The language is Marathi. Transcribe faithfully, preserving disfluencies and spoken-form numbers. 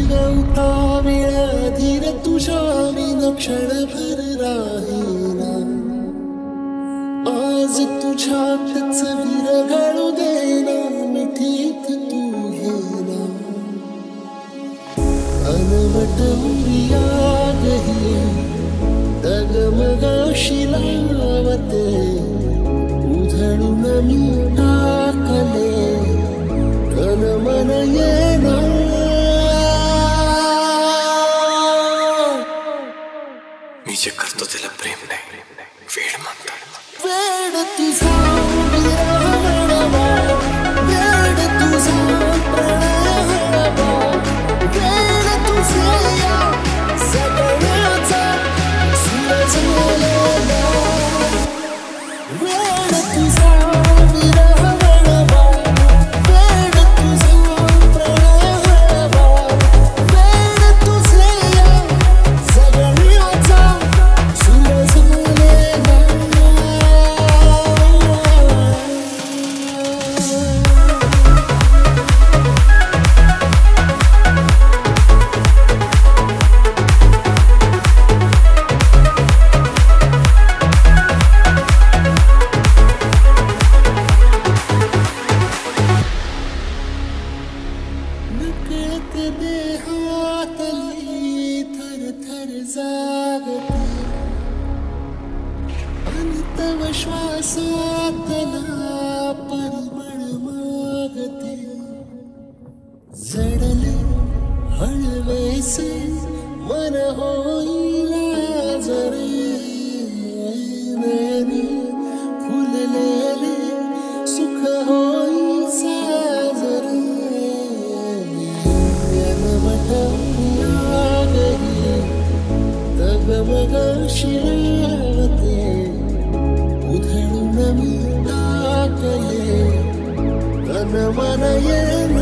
गवता वेळा धीर तुझ्या विना क्षणभर राहीना आज तुझ्यातच विरघळू देना मिठीत तू घेना अनवट उरियागही डगमगाशी लावते उधळून मी टाकले कन मन येना मी जे करतो त्याला प्रेम नाही वेड म्हणतात वेड तुझा विरहळवा वेड तुझा प्रणयळवा वेड तुझे या सगळ्याचा सूरज मेलेला वेड तुझा विरहळवा वेड तुझा प्रणयळवा वेड तुझे या सगळ्याचा सूरज मेलेला नकळत देहातली थर थर जागते अंतव श्वासातला परिमळ मागते जडले हळवेसे मन होईल जरे नयनी फुललेले सुख होई साजरे डगमगाशी लावते उधळून मी टाकले तन मन येना